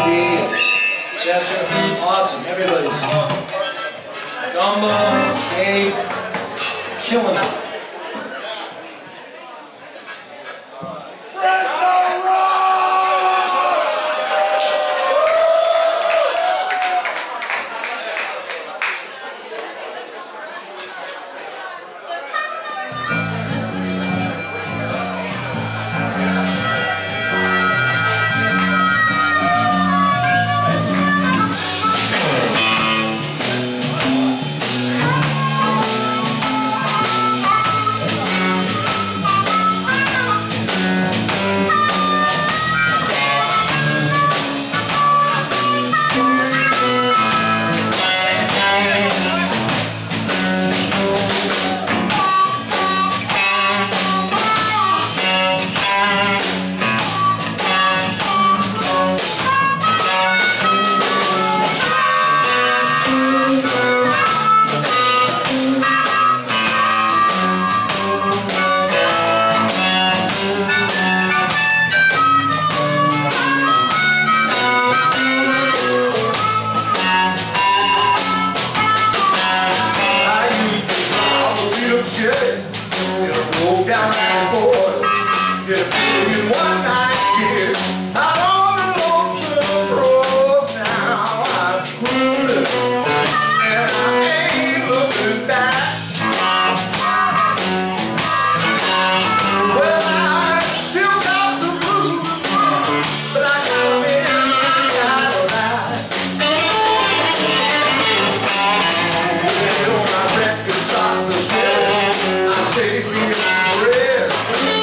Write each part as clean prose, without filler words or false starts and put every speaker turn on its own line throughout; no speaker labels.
Bobby, Chester, awesome. Everybody's Gumbo, Gabe, killing it.
Take me some bread.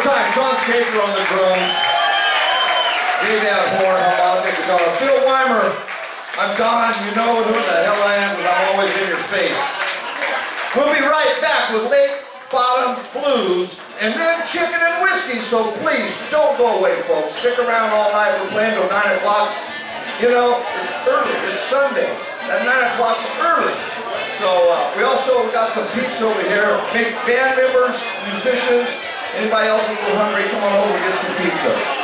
time, John Schaefer on the drums, DEJA Horn, harmonica, guitar. Bill Weimer, I'm Don, you know who the hell I am, because I'm always in your face. We'll be right back with Lake Bottom Blues, and then Chicken and Whiskey, so please, don't go away, folks. Stick around all night. We're playing till 9 o'clock. You know, it's early. It's Sunday. That 9 o'clock's early. So we also got some pizza over here. Band members, musicians, anybody else a little hungry, come on over and get some pizza.